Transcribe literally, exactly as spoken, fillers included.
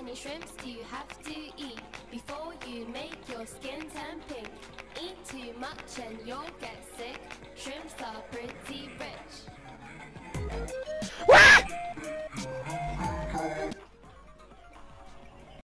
many shrimps do you have to eat before you make your skin turn pink? Eat too much and you'll get sick. Shrimps are pretty rich.